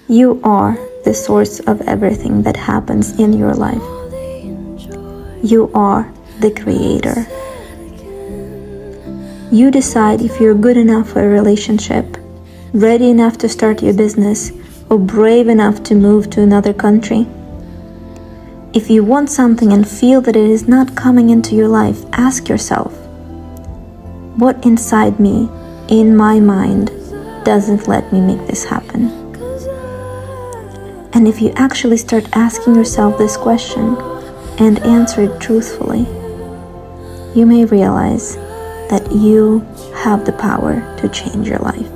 You are the source of everything that happens in your life. You are the creator. You decide if you're good enough for a relationship, ready enough to start your business, or brave enough to move to another country. If you want something and feel that it is not coming into your life, ask yourself, what inside me, in my mind, doesn't let me make this happen? And if you actually start asking yourself this question and answer it truthfully, you may realize that you have the power to change your life.